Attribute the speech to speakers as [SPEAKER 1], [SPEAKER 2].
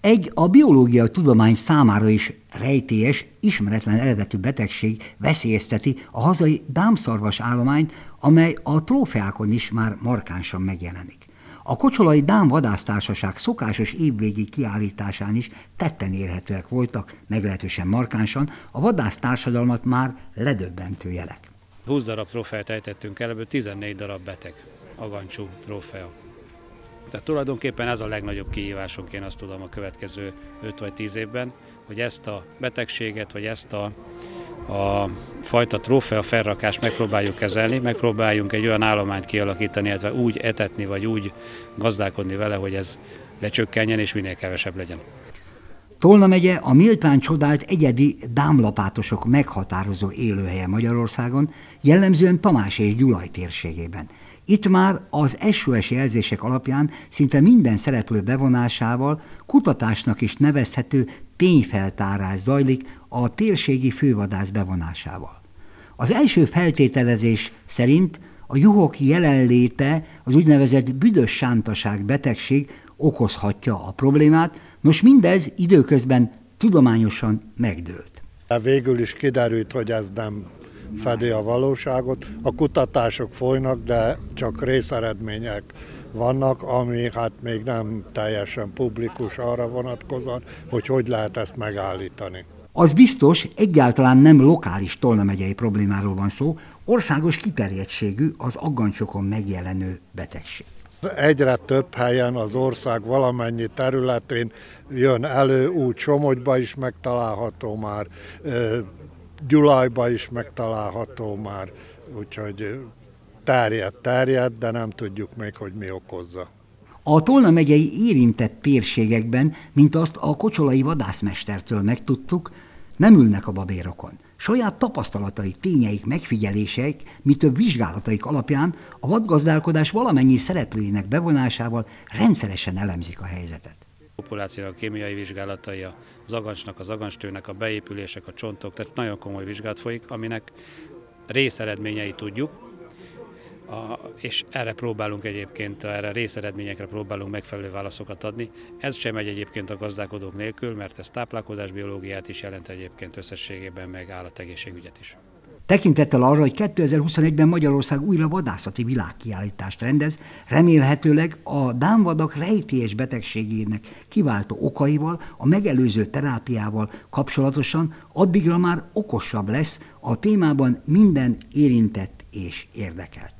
[SPEAKER 1] Egy a biológiai tudomány számára is rejtélyes, ismeretlen eredetű betegség veszélyezteti a hazai dámszarvas állományt, amely a trófeákon is már markánsan megjelenik. A Kocsolai Dám Vadásztársaság szokásos évvégi kiállításán is tetten érhetőek voltak meglehetősen markánsan a vadásztársadalmat már ledöbbentő jelek.
[SPEAKER 2] 20 darab trófeát ejtettünk el, ebből 14 darab beteg agancsú trófea. Tehát tulajdonképpen ez a legnagyobb kihívásunk, én azt tudom, a következő 5 vagy 10 évben, hogy ezt a betegséget, vagy ezt a fajta trófea felrakást megpróbáljuk kezelni, megpróbáljunk egy olyan állományt kialakítani, illetve úgy etetni, vagy úgy gazdálkodni vele, hogy ez lecsökkenjen és minél kevesebb legyen.
[SPEAKER 1] Tolna megye a méltán csodált egyedi dámlapátosok meghatározó élőhelye Magyarországon, jellemzően Tamás és Gyulaj térségében. Itt már az SOS jelzések alapján szinte minden szereplő bevonásával kutatásnak is nevezhető tényfeltárás zajlik a térségi fővadász bevonásával. Az első feltételezés szerint a juhok jelenléte, az úgynevezett büdös sántaság betegség okozhatja a problémát, nos mindez időközben tudományosan megdőlt.
[SPEAKER 3] Végül is kiderült, hogy ez nem fedi a valóságot. A kutatások folynak, de csak részeredmények vannak, ami hát még nem teljesen publikus arra vonatkozóan, hogy lehet ezt megállítani.
[SPEAKER 1] Az biztos, egyáltalán nem lokális Tolna megyei problémáról van szó, országos kiterjedtségű az aggancsokon megjelenő betegség.
[SPEAKER 3] Egyre több helyen az ország valamennyi területén jön elő, úgy Somogyba is megtalálható már, Gyulajba is megtalálható már, úgyhogy terjed, de nem tudjuk még, hogy mi okozza.
[SPEAKER 1] A Tolna megyei érintett térségekben, mint azt a kocsolai vadászmestertől megtudtuk, nem ülnek a babérokon. Saját tapasztalataik, tényeik, megfigyeléseik, mi több vizsgálataik alapján a vadgazdálkodás valamennyi szereplőinek bevonásával rendszeresen elemzik a helyzetet.
[SPEAKER 2] A populáció kémiai vizsgálatai, az agancsnak, az agancstőnek, a beépülések, a csontok, tehát nagyon komoly vizsgálat folyik, aminek részeredményeit tudjuk, és erre próbálunk egyébként, erre részeredményekre próbálunk megfelelő válaszokat adni. Ez sem megy egyébként a gazdálkodók nélkül, mert ez táplálkozásbiológiát is jelent egyébként összességében, meg állategészségügyet is.
[SPEAKER 1] Tekintettel arra, hogy 2021-ben Magyarország újra vadászati világkiállítást rendez, remélhetőleg a dámvadak rejtélyes betegségének kiváltó okaival, a megelőző terápiával kapcsolatosan addigra már okosabb lesz a témában minden érintett és érdekelt.